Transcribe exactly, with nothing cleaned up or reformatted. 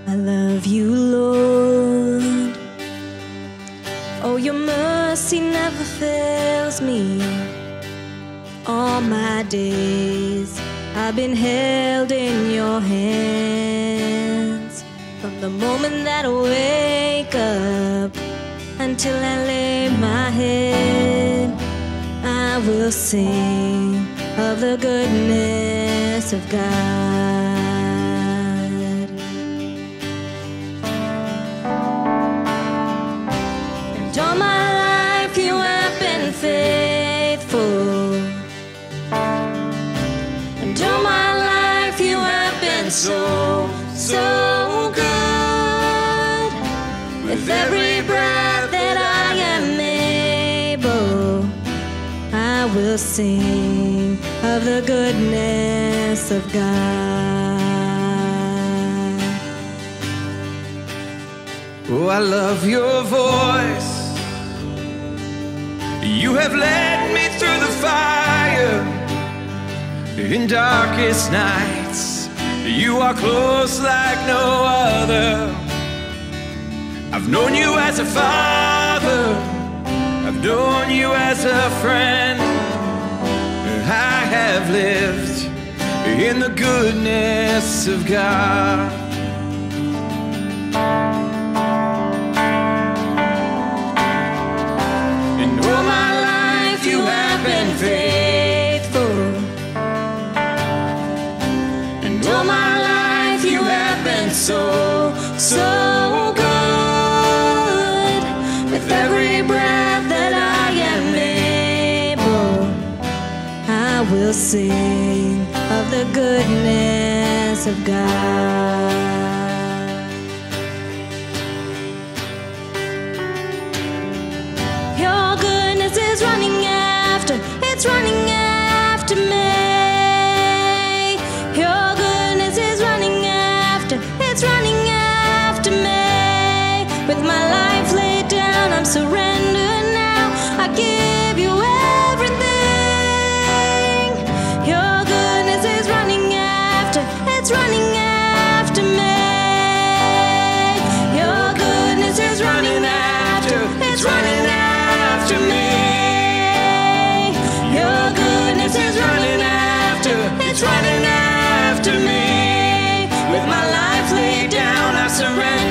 I love you, Lord. Oh, your mercy never fails me. All my days I've been held in your hands. From the moment that I wake up until I lay my head, I will sing of the goodness of God. And all my life you have been faithful. And all my life you have been so, so good. With every breath that I am able, I will sing of the goodness of God. Oh, I love your voice. You have led me through the fire in darkest nights. You are close like no other. I've known you as a father, I've known you as a friend. I have lived in the goodness of God. And all my life you have been faithful. And all my life you have been so, so good. With every breath that I am able, I will sing of the goodness of God. Your goodness is running after, it's running after me. Your goodness is running after, it's running after me. With my life laid down, I'm surrendered now. I give you everything. Your goodness is running after, it's running after me. Your goodness is running after, it's running after me. Your goodness is running after, it's running after me. With my life laid down, I surrender.